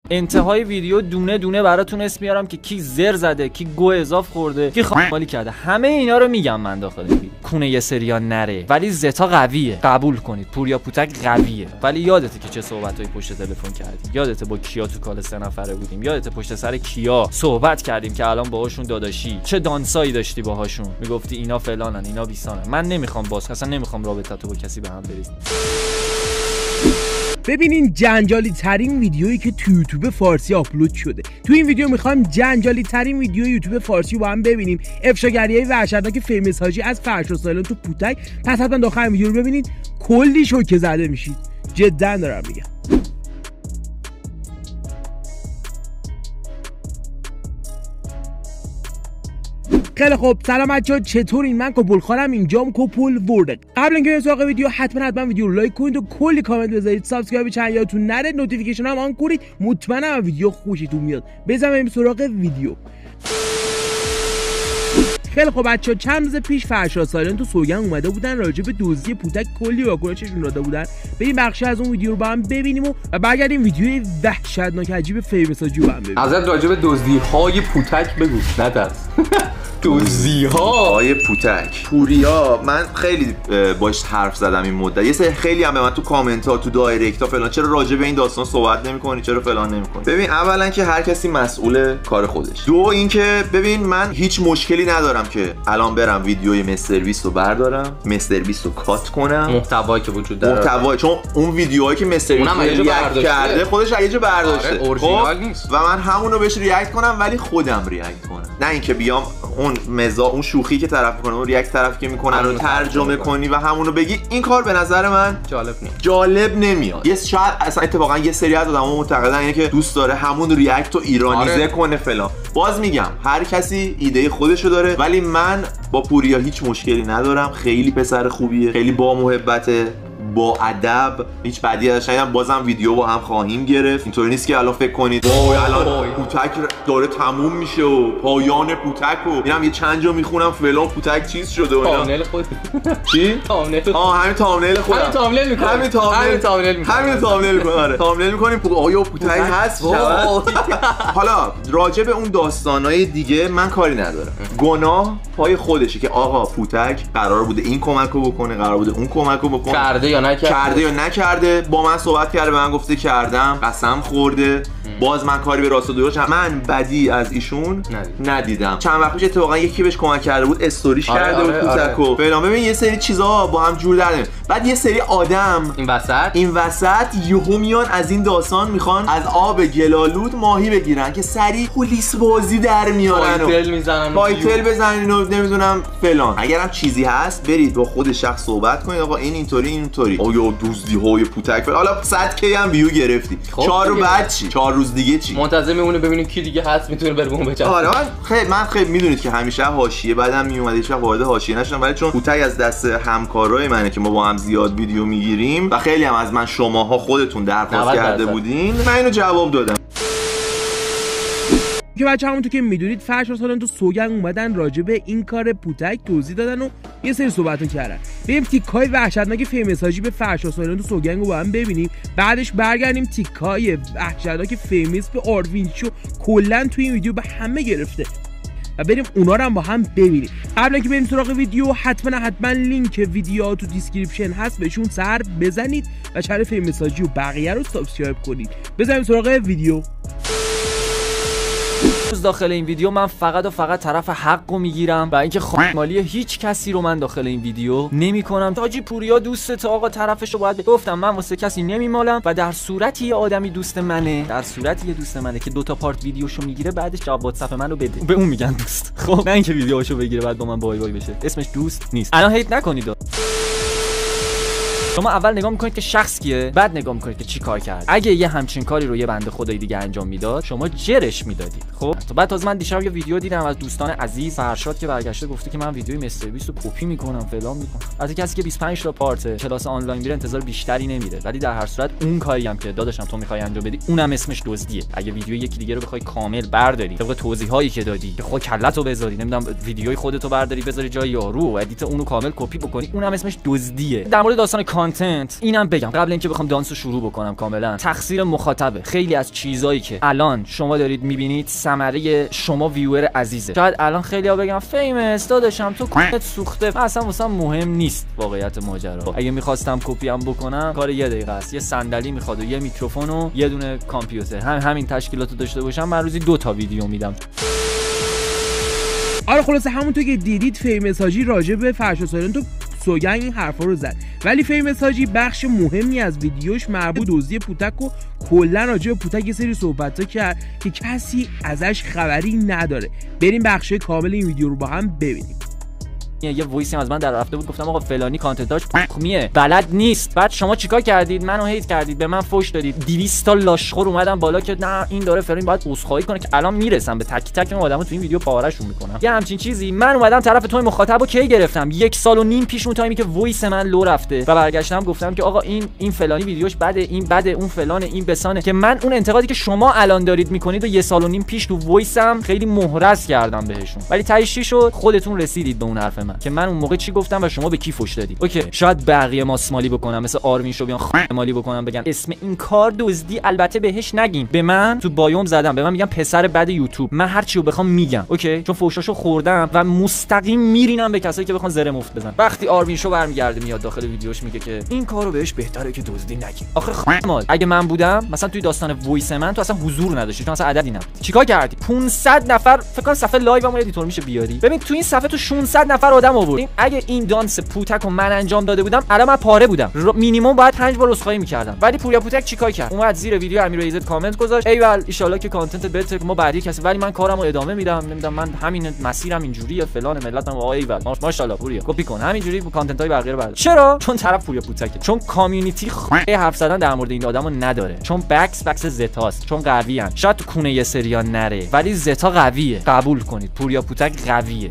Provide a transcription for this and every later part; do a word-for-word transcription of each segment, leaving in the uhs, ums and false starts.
انتهای ویدیو دونه دونه براتون اسم میارم که کی زر زده، کی گو اضاف خورده، کی خالی کرده. همه اینا رو میگم من داخل این ویدیو. کونه یه سریا نره، ولی زتا قویه، قبول کنید. پوریا پوتک قویه، ولی یادته که چه صحبتایی پشت تلفن کردی؟ یادته با کیا تو کال سه نفره بودیم؟ یادته پشت سر کیا صحبت کردیم که الان باهاشون داداشی؟ چه دانسایی داشتی باهاشون؟ میگفتی اینا فلانن، اینا بیسانن. من نمیخوام باز، اصلا نمیخوام رابطه‌تو با کسی به هم بریز. ببینین جنجالی ترین ویدیویی که تو یوتیوب فارسی آپلود شده. تو این ویدیو میخوایم جنجالی ترین ویدیو یوتیوب فارسی رو با هم ببینیم. افشاگریای وحشتناک فیمس حاجی از فرشاد سایلان تو پوتک. پس حتما داخل ویدیو رو ببینید، کلی شوکه زده میشید. جدا دارم میگم. خیلی خوب، سلام بچه‌ها، چطورین؟ من کپولخوارم، اینجام کپول ورد. قبل اینکه بریم سراغ ویدیو حتما حتما ویدیو رو لایک کنید و کلی کامنت بذارید، سابسکرایب چنل یادتون نره، نوتیفیکیشن هم آن کنید. مطمئنم ویدیو خوشتون میاد. بزنیم بریم سراغ ویدیو. خیلی خب بچه‌ها، چند روز پیش فرشاد سایلان تو سوگند اومده بودن راجع به دزدی پوتک کلی واکنششون داده بودن. بریم بخشی از اون ویدیو رو با هم ببینیم و, و برگردیم ویدیوی وحشتناک عجیب فیمساجی رو با هم ببینیم. ازت راجع به دزدی‌های پوتک بگو، نترس. دزدی‌های پوتک. پوریا من خیلی باش حرف زدم این مدت. یه سری خیلی هم به من تو کامنت ها، تو دایرکت ها فلان، چرا راجع به این داستان صحبت نمی‌کنی، چرا فلان نمی‌کنی. ببین، اولا که هر کسی مسئول کار خودش. دو اینکه ببین، من هیچ مشکلی ندارم که الان برم ویدیوی مستر بیست رو بردارم، مستر بیست رو کات کنم، محتوایی که وجود داره، محتوایی، چون اون ویدیوهایی که مستر بیست ریاکت کرده خودش یه جا برداشته. آره، اورجینال نیست. و من همون رو بهش ریاکت کنم، ولی خودم ریاکت کنم، نه اینکه بیام اون مزا اون شوخی که طرف میکنه، اون ریاکت طرف که میکنه رو ترجمه کنی و همونو بگی. این کار به نظر من جالب نیست، جالب نمیاد. یه شاید اصلا اتفاقا یه سری از آدما معتقدن اینه که دوست داره همون ریاکت رو ایرانیزه آره. کنه فلان. باز میگم هر کسی ایده خودشو داره، ولی من با پوریا هیچ مشکلی ندارم. خیلی پسر خوبیه، خیلی با محبته، با ادب، هیچ بدی ازش ندیدم. بازم ویدیو با هم خواهیم گرفت. اینطوری نیست که الان فکر کنید وای الان پوتک داره تموم میشه و پایان پوتک و اینم یه چند جا میخونم فلان پوتک چیز شده و اینا. تامنیل خود چی؟ تامنیل. آه همین تامنیل خودم. همین تامنیل میکنم. همین تامنیل تامنیل میکنم. همین تامنیل میکنم. آره تامنیل میکنیم. آیا پوتک هست؟ حالا راجع به اون داستانای دیگه من کاری ندارم. گناه پای خودشه که آقا پوتک قرار بوده این کمکو بکنه، قرار بوده اون کمکو بکنه. کرده یا نکرده؟ کرده یا نکرده. با من صحبت کرده، به من گفته کردم، قسم خورده. باز من کاری به راست و درست، من بدی از ایشون ندید. ندیدم. چند وقت پیش اتفاقا یکی بهش کمک کرده بود، استوریش آره کرده آره بود پوتکو آره. فلان. ببین یه سری چیزا با هم جور در نمیاد. بعد یه سری آدم این وسط این وسط یهو میان از این داستان میخوان از آب گلالود ماهی بگیرن که سری پلیس بازی در میارن، تایتل میزنن، تایتل بزنین و نمیدونم فلان. اگرم چیزی هست برید با خود شخص صحبت کنید، آقا این اینطوری اینطوری. آیا دزدی‌های پوتک فلان. حالا صد کی هم ویو گرفتی. چهار رو بعد چی؟ چهار روز دیگه چی؟ منتظر میمونه ببینیم کی دیگه هست میتونه بره اون بچه. آره من خیلی من خیلی میدونید که همیشه حاشیه بعدم میومد، هیچ وقت وارد حاشیه نشدم، ولی چون پوتک از دست همکارای منه که ما با هم زیاد ویدیو میگیریم و خیلی هم از من شماها خودتون درخواست کرده بودین، من اینو جواب دادم. که بچه همونطور که میدونید فرشاد سایلان تو سوگند اومدن راجع به این کار پوتک توضیح دادن و یه سری صحبت کردن. بریم تیکای وحشتناک فیمساجی به فرشاد سایلان تو سوگند رو با هم ببینیم، بعدش برگردیم تیکای وحشتناک فیمس به آروین شو کلا تو این ویدیو به همه گرفته و بریم اونا رو هم با هم ببینیم. قبل اینکه بریم سراغ ویدیو حتما حتما لینک ویدیو تو دیسکریپشن هست، بهشون سر بزنید و چنل فیمساجی و بقیه رو سابسکرایب کنید. بزنیم سراغ ویدیو. داخل این ویدیو من فقط و فقط طرف حقو میگیرم و اینکه خامالی هیچ کسی رو من داخل این ویدیو نمیکنم. تاجی پوریا دوست آقا طرفشو باید گفتم من واسه کسی نمیمالم و در صورتی یه آدمی دوست منه، در صورتی یه دوست منه که دو تا پارت ویدیوشو میگیره بعدش جواب واتساپ منو بده، به اون میگن دوست. خب نه اینکه ویدیوشو بگیره بعد با من بای بای بشه، اسمش دوست نیست. الان هیت نکنید. شما اول نگاه میکنید که شخص کیه، بعد نگاه میکنید که چی کار کرد. اگه یه همچین کاری رو یه بنده خدای دیگه انجام میداد شما جرش میدادید. خب بعد تازه من دیشب یه ویدیو دیدم از دوستان عزیز فرشاد که برگشته گفته که من ویدیوی مستر بیست رو کپی میکنم فلان میکنم. از کسی که بیست و پنج تا پارت کلاس آنلاین میره انتظار بیشتری نمیره، ولی در هر صورت اون کاری هم که داداشم تو میخوای انجام بدی اونم اسمش دزدیه. اگه ویدیو یکی دیگه رو بخوای کامل برداری طبق توضیحاتی که دادی که خود کلتو بذاری، نمیدونم ویدیوی خودتو برداری بذاری جای یارو و ادیت اونو کامل کپی بکنی، اونم اسمش دزدیه. در مورد داستان کانتنت. اینم بگم قبل اینکه بخوام دانسو شروع بکنم کاملا، تقصیر مخاطبه. خیلی از چیزایی که الان شما دارید میبینید ثمره شما ویور عزیزه. شاید الان خیلی‌ها بگن فیمس داداشم تو کونت سوخته، اصلا واسم مهم نیست واقعیت ماجرا. اگه می‌خواستم کپی هم بکنم کار یه دقیقه است. یه صندلی میخواد و یه میکروفون و یه دونه کامپیوتر. هم همین تشکیلاتو داشته باشم من روزی دو تا ویدیو میدم. آره خلاصه همونطور که دیدید فیمس حاجی راجع به فرشاد سایلنت و سوگند این حرفا رو زد، ولی فیمس حاجی بخش مهمی از ویدیوش مربوط دزدی پوتک و کلا راجع به پوتک یه سری صحبت‌ها کرد که کسی ازش خبری نداره. بریم بخش کامل این ویدیو رو با هم ببینیم. یه وایسی از من در رفته بود، گفتم آقا فلانی کانتنتاش میه بلد نیست. بعد شما چیکار کردید؟ منو هیت کردید، به من فوش دادید. دویست تا لاشخور اومدن بالا که نه این داره فلانی باید عذرخواهی کنه، که الان میرسم به تک تک اون آدمو تو این ویدیو پارهشون میکنم. یه همچین چیزی. من اومدم طرف توی مخاطبو کی گرفتم؟ یک سال و نیم پیش اون تایمی که وایس من لو رفته و برگشتم گفتم که آقا این این فلانی ویدیوش بده، این بده، اون فلانه، این بسانه، که من اون انتقادی که شما الان دارید میکنید و یه سال و نیم پیش تو وایسم خیلی مهرس کردم بهشون. ولی تهش شد خودتون رسیدید به اون حرف من که من اون موقع چی گفتم و شما به کی فوش دادی. اوکی شاید بقیه ماسمالی بکنم مثل آرمین شو بیان خمالی بکنم بگن اسم این کار دزدی، البته بهش نگین. به من تو بایوم زدم به من میگم پسر بد یوتیوب، من هر چی رو بخوام میگم. اوکی چون فوشاشو خوردم و مستقیم میرینم به کسایی که بخوان زره مفت بزنن. وقتی آرمین شو برمیگرده میاد داخل ویدیوش میگه که این کارو بهش بهتره که دزدی نگین. آخه خمال اگه من بودم مثلا توی داستان وایس من تو اصلا حضور نداشتی، تو اصلا عددی نبود. چیکار کردی؟ پانصد نفر فکر کنم صفحه لایومون ادیتور میشه بیاری. ببین تو این صفحه تو ششصد نفر آدم آورد. اگه این دانس پوتک رو من انجام داده بودم الان من پاره بودم، مینیمم باید پنج بار عذرخواهی می‌کردم. ولی پوریا پوتک چیکار کرد؟ اومد زیر ویدیو امیر ایزد کامنت گذاشت ایول ان شاءالله که کانتنت بهتر ما بعدی کسی، ولی من کارمو ادامه میدم، نمیدونم من همین مسیرم اینجوریه فلان ملتم آقا ایول ماشاءالله پوریا کپی کن همینجوری کانتنتای بقیه رو بردار. چرا؟ چون طرف پوریا پوتکه، چون کامیونیتی حرف زدن در مورد این آدمو نداره، چون بکس بکس زتاست، چون قویان. شاید تو کونه یه سریا نره ولی زتا قویه، قبول کنید پوریا پوتک قویه.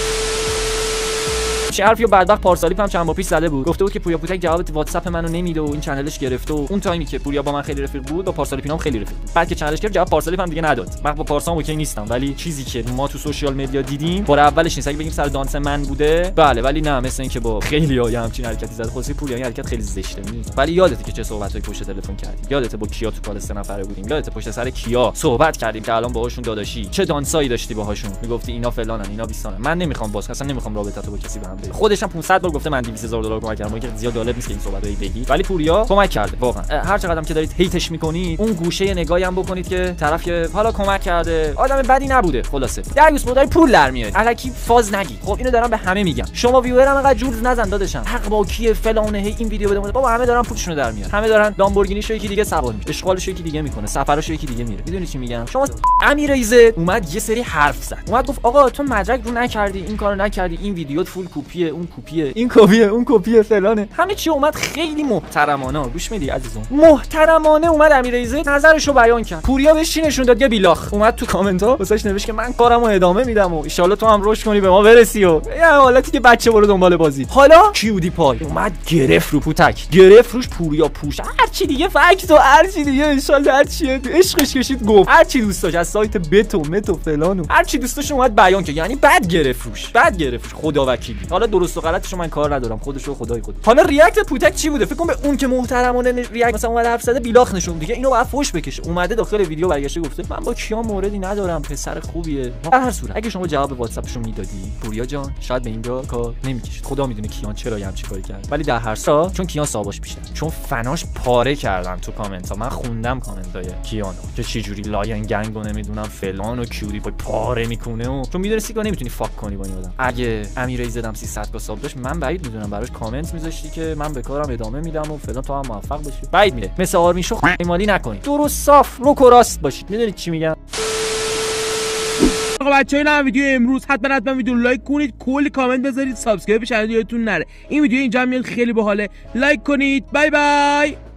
چه حرفیو بدبخت پارسالی هم چند بار پیش زده بود، گفته بود که پوریا پوتک جواب واتساپ منو نمیده و این چنلش گرفته و اون تایمی که پوریا با من خیلی رفیق بود با پارسالی پینام خیلی رفیق بود. بعد که چنلش گرفت جواب پارسالی هم دیگه نداد. من با پارسام اوکی نیستم، ولی چیزی که ما تو سوشال مدیا دیدیم بار اولش نیست. اگه بگیم سر دانس من بوده بله، ولی نه مثل اینکه با خیلی های همچین حرکتی زد. خصوصی پوریا این حرکت خیلی زشته نیست. ولی یادته که چه صحبتای پشت تلفن کردیم؟ یادته با کیا تو کال سه نفره بودیم؟ یادته پشت سر کیا صحبت کردیم که الان باهاشون داداشی چه دانسایی داشتی باهاشون؟ میگفتی اینا فلانن اینا بیسانن. من نمیخوام باز اصلا نمیخوام رابطه‌تو با کسی به هم بگم. خودش هم پانصد بار گفته من دویست هزار دلار کمک کردم، که زیاد جالب نیست که این صحبتو بگی، ولی پوریا کمک کرده واقعا. هر چقدرم که دارید هیتش میکنید اون گوشه نگاهی هم بکنید که طرف که حالا کمک کرده آدم بدی نبوده. خلاصه دریوس مداری پول در میاد، الکی فاز نگی. خب اینو دارم به همه میگم، شما ویورم انقدر جور نزن داداشم حق با کیه فلانه هی این ویدیو بده بابا، همه دارن پولشونو در میارن، همه دارن لامبورگینی شو یکی دیگه سوار میشه، اشغالش یکی دیگه میکنه، سفرش یکی دیگه میره. میدونی چی میگم؟ شما امیر ایزد اومد یه سری حرف زد، اومد گفت آقا تو مدرک رو نکردی، این کارو نکردی، این ویدیوت فول کپیه، اون کپیه، این کپیه، اون کپیه فلانه، همه چی اومد خیلی محترمانه. گوش میدی عزیزم؟ محترمانه اومد امیر ایزد نظرشو بیان کرد. پوریا بهش چی نشون داد؟ یه بیلاخ اومد تو کامنت ها واسش نوشت که من کارمو ادامه میدم و ان شاءالله تو هم رشد کنی به ما برسی و یه حالتی که بچه برو دنبال بازی. حالا کیودی پای اومد گرفت رو پوتک، گرفت روش پوریا پوش، هر چی دیگه فکت و هر چی دیگه ان شاءالله هر چی عشقش کشید گفت، هر چی دوست داشت از سایت بتو متو فلانو هر چی دوست داشت اومد بیان کرد. یعنی بعد گرفت روش، بعد گرفت روش خدا وکیلی. حالا درست و غلطشو من کار ندارم، خودشو خدای خود. حالا ریاکت پوتک چی بوده؟ فکر کنم به اون که محترمانه ریاکت مثلا اومد حرف زده بیلاخ نشون دیگه اینو بعد فوش بکشه. اومده داخل ویدیو برگشته گفته من با کیا موردی ندارم، پسر خوبیه. در هر صورت اگه شما جواب واتساپشو میدادی پوریا جان شاید به اینجا کار نمیکشید. خدا میدونه کیان چرا همچین کاری کرد، ولی در هر صورت چون کیان صاحبش بیشتر، چون فناش پاره کردن تو کامنت ها. من خوندم کامنتای کیانو که چه جوری لاین گنگ و نمیدونم فلان و کیوری پای پاره میکنه و چون میدونستی که نمیتونی فاک کنی با این آدم. اگه امیر ایزدم سیصد تا ساب داشت من بعید میدونم براش کامنت میذاشتی که من به کارم ادامه میدم و فلان تا هم موفق بشی. بعید میره. مثل آرمین شو ایمالی نکنید، درست صاف رو کراست باشید. میدونید چی میگم؟ آقا بچه‌ها این ویدیو امروز حتما حتما ویدیو لایک کنید، کلی کامنت بذارید، سابسکرایب چنل یادتون نره. این ویدیو اینجا میاد خیلی باحاله، لایک کنید. بای بای.